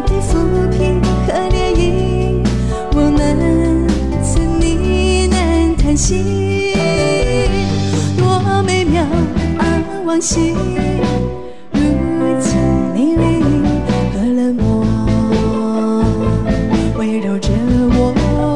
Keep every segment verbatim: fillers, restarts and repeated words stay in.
人的浮萍和涟漪，我们曾呢喃叹息，多美妙啊往昔，如今你离和冷漠围绕着我。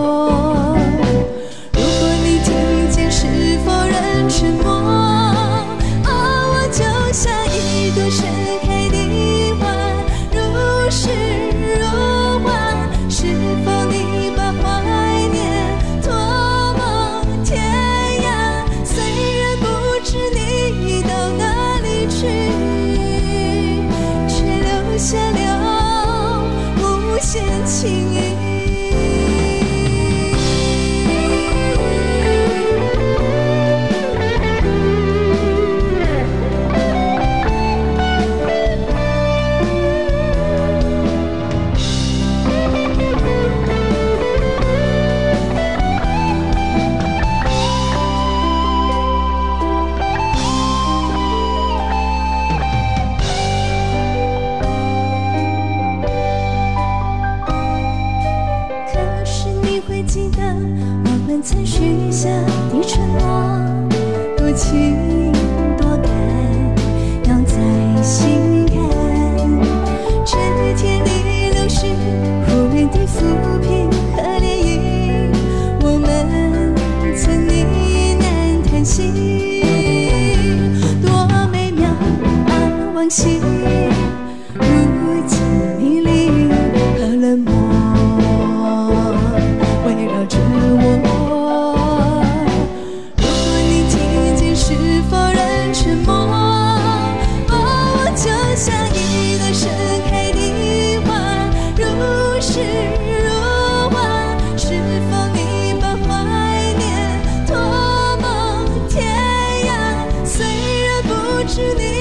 如果你听见，是否仍沉默？哦，我就像一朵盛开的花，如诗如画。是否你把怀念托梦天涯？虽然不知你到哪里去，却留下了无限情意。记得我们曾许下的承诺，多情多感，扬在心坎。这天地流逝，忽然的浮萍和涟漪，我们曾呢喃叹息，多美妙啊往昔，如今你离和冷漠围绕着我。如果你听见，是否仍沉默？哦，我就像一朵盛开的花，如诗如画。是否你把怀念托梦天涯？虽然不知你